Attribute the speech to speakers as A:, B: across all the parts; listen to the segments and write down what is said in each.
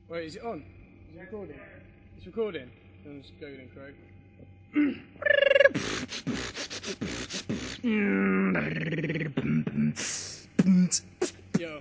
A: Wait, is it on? Is it recording? It's recording. Then let's go then, Craig. Yo,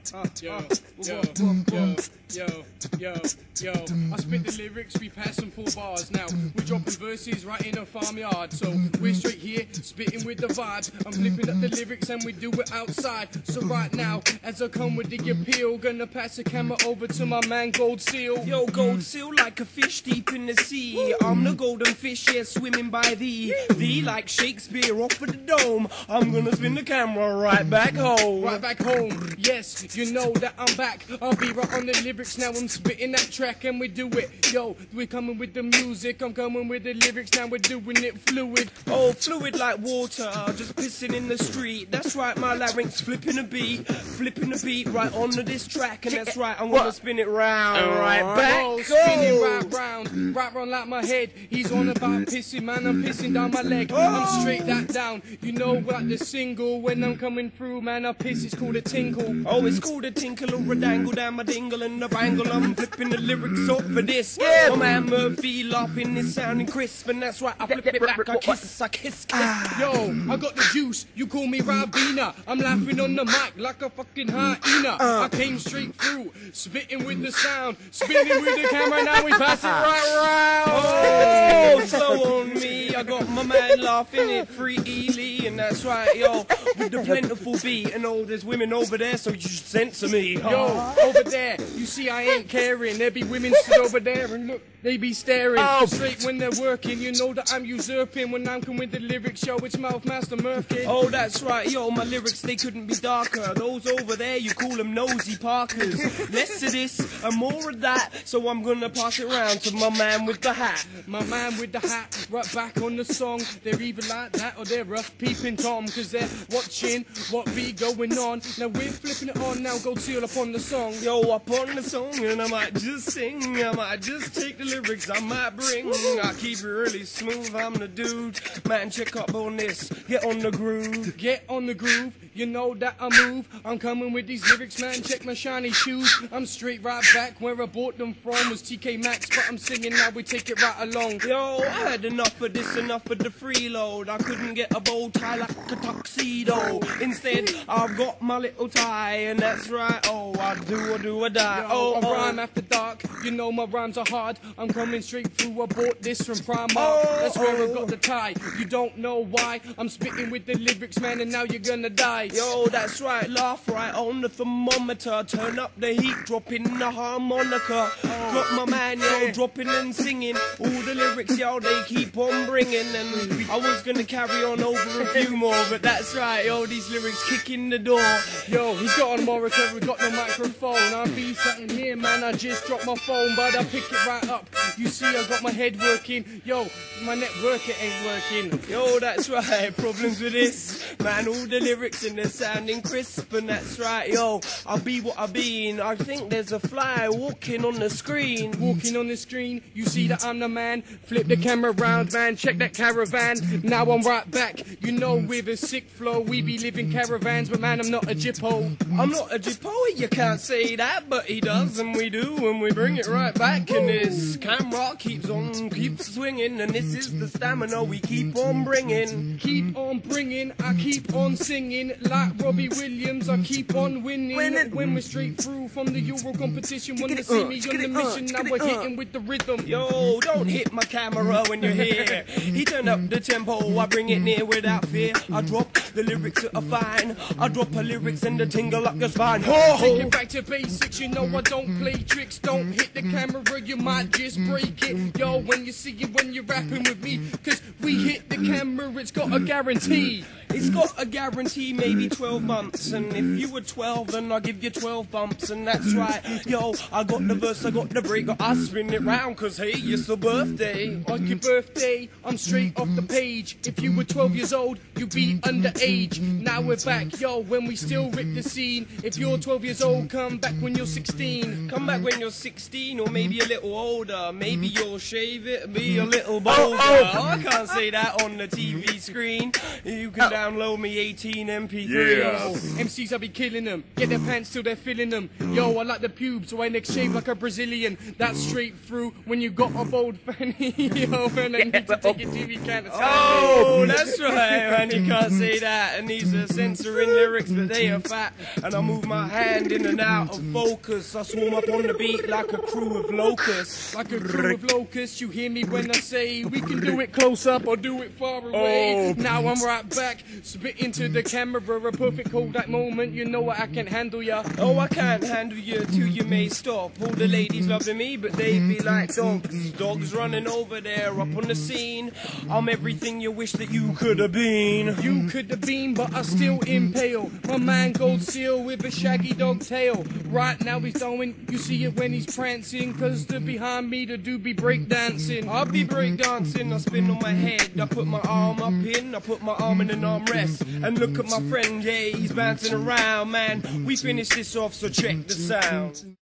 A: I spit the lyrics, we pass them 4 bars now. We're dropping verses right in a farmyard. So we're straight here, spitting with the vibe. I'm flipping up the lyrics and we do it outside. So right now, as I come with the appeal, gonna pass the camera over to my man Gold Seal.
B: Yo, Gold Seal like a fish deep in the sea. I'm the golden fish, yeah, swimming by thee. Thee like Shakespeare off of the dome. I'm gonna spin the camera right back home.
A: Right back home, yes, you know that I'm back. I'll be right on the lyrics now, I'm spitting that track and we do it. Yo, we're coming with the music, I'm coming with the lyrics now, we're doing it fluid.
B: Oh, fluid like water, just pissing in the street. That's right, my larynx flipping a beat right onto this track. And that's right, I'm gonna spin it round, right back.
A: Oh, spinning right round like my head. He's on about pissing, man, I'm pissing down my leg. I'm straight that down, you know, like the single. When I'm coming through, man, I piss, it's called a tinkle.
B: Oh, it's called a tinkle or a dangle down my dingle and a bangle. I'm flipping the lyrics up for this. Yeah, my man Murphy laughing is sounding crisp, and that's right, I flip it back, I kiss.
A: Yo, I got the juice, you call me Rabina. I'm laughing on the mic like a fucking hyena. I came straight through, spitting with the sound, spinning with the camera, now we pass it right round.
B: Oh, slow on me, I got my man laughing at Free Ely, and that's right, yo, with the plentiful beat, and oh, there's women over there, so you should censor me.
A: Yo, over there, you see I ain't caring. There be women stood over there and look, they be staring. Straight when they're working, you know that I'm usurping. When I'm coming with the lyrics, yo, it's Mouth Master Murphy.
B: Oh, that's right, yo, my lyrics, they couldn't be darker. Those over there, you call them nosy parkers. Less of this and more of that, so I'm gonna pass it round to my man with the hat.
A: My man with the hat, right back on the song. They're either like that or they're rough peeping Tom, cause they're watching what be going on. Now we're flipping it on, now Gold Seal up on the song.
B: Yo, up on the song, and I might just sing, I might just take the lyrics I might bring. I keep it really smooth, I'm the dude. Man, check up on this, get on the groove.
A: Get on the groove, you know that I move. I'm coming with these lyrics, man, check my shiny shoes. I'm straight right back, where I bought them from was TK Maxx, but I'm singing now, we take it right along.
B: Yo, I had enough of this, enough of the freeload. I couldn't get a bow tie like a tuxedo. Instead, I've got my little tie, and that's right, oh, I do or die.
A: Yo, I rhyme after dark, you know my rhymes are hard. I'm coming straight through, I bought this from Farmyard. That's where I got the tie, you don't know why. I'm spitting with the lyrics, man, and now you're gonna die.
B: Yo, that's right, laugh right on the thermometer. Turn up the heat, drop in the harmonica. Got my man, yo, dropping and singing. All the lyrics, yo, they keep on bringing. And I was gonna carry on over a few more, but that's right, yo, these lyrics kick in the door.
A: Yo, he's got a monitor, we got no microphone. I be sitting here, man, I just dropped my phone, but I pick it right up. You see, I got my head working. Yo, my network, it ain't working.
B: Yo, that's right, problems with this. Man, all the lyrics and they're sounding crisp, and that's right, yo, I'll be what I been. I think there's a fly walking on the screen.
A: Walking on the screen, you see that I'm the man. Flip the camera round, man, check that caravan. Now I'm right back, you know, with a sick flow. We be living caravans, but man, I'm not a jippo.
B: I'm not a jippo, you can't say that, but he does, and we do, and we bring it right back. And this camera keeps swinging, and this is the stamina we keep on bringing.
A: Keep on bringing, I keep on singing. Like Robbie Williams, I keep on winning. When we're straight through from the Euro competition, wanna see me on the mission, now we're hitting with the rhythm.
B: Yo, don't hit my camera when you're here. He turn up the tempo, I bring it near without fear. I drop the lyrics that are fine, I drop her lyrics and the tingle up your spine.
A: Take it back to basics, you know I don't play tricks. Don't hit the camera, you might just break it. Yo, when you see it when you're rapping with me, cause we hit the camera, it's got a guarantee.
B: It's got a guarantee, maybe 12 months. And if you were 12, then I'll give you 12 bumps. And that's right, yo, I got the verse, I got the break, I spin it round, cause hey, it's your birthday.
A: On your birthday, I'm straight off the page. If you were 12 years old, you'd be underage. Now we're back, yo, when we still rip the scene. If you're 12 years old, come back when you're 16.
B: Come back when you're 16, or maybe a little older. Maybe you'll shave it, be a little bolder. Oh, I can't say that on the TV screen. You can download me 18 MP3s.
C: Yeah.
A: MCs, I be killing them. Get their pants till they're filling them. Yo, I like the pubes, so I next shave like a Brazilian. That's straight through when you got a bold fanny. Yo, and I need to take it to you can't.
B: Oh, that's right, man. You can't say that. And these are censoring lyrics, but they are fat. And I move my hand in and out of focus. I swarm up on the beat like a crew of locusts.
A: Like a crew of locusts, you hear me when I say we can do it close up or do it far away. Now I'm right back, spit into the camera, a perfect Kodak moment. You know I can handle ya.
B: Oh, I can't handle you till you may stop. All the ladies loving me, but they be like dogs. Dogs running over there up on the scene. I'm everything you wish that you could have been.
A: You could have been, but I still impale my man Gold Seal with a shaggy dog tail. Right now he's going, you see it when he's prancing, cause the behind me the dude be breakdancing.
B: I'll be breakdancing, I spin on my head, I put my arm up in, I put my arm in an armrest, and look at my friend, yeah, he's bouncing around, man. We finish this off, so check the sound.